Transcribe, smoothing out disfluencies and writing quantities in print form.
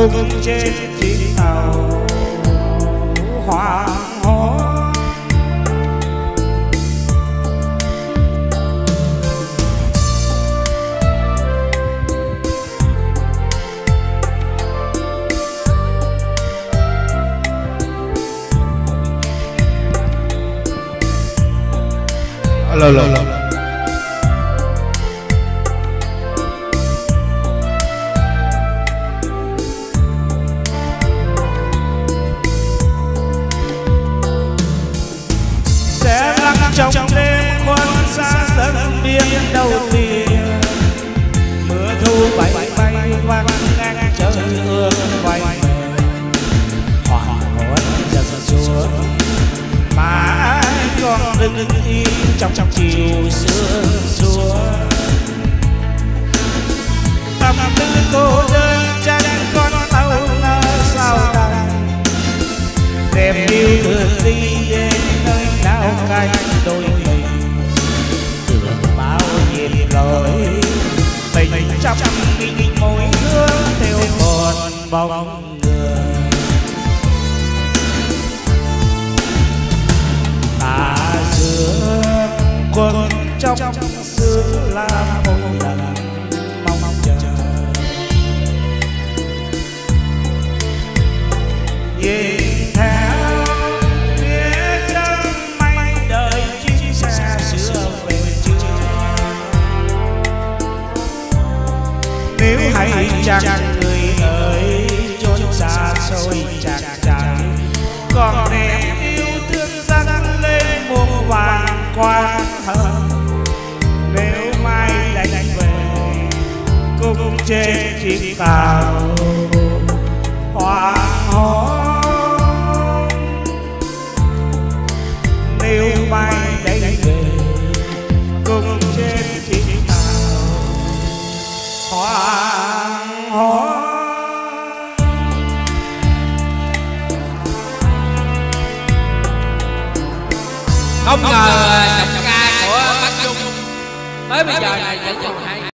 cùng trên chiếc tàu hoàng hôn. Lo. Sẽ lắng trong đêm khuôn xa dần biên đầu tiên. Mưa thu bay bay vang ngang trời ương quay. Hoàng hôn dần xuống mà ai còn đứng yên trong chiều sương xuống. Tâm tư cô đơn cha đang con tàu nơi sao đằng. Đem yêu thương đi đến nơi nào cánh đôi mình. Tưởng bao nhiêu lời tình trong mình môi hương theo một bóng người. Ta giữa quân trong xưa là một lần mong chờ. Nhìn theo phía chân mây đời chiếc xe xưa về chưa. Nếu hay chăng người ơi chốn xa xôi chàng trai. Còn em yêu thương dâng lên muôn vàng quan thơm. Nếu mai đánh về cùng trên chiếc tàu hoàng hôn. Nếu mai đánh về cùng trên chiếc tàu hoàng hôn. Không ngờ giọng ca của Bắc Trung tới bây giờ này vẫn còn hay.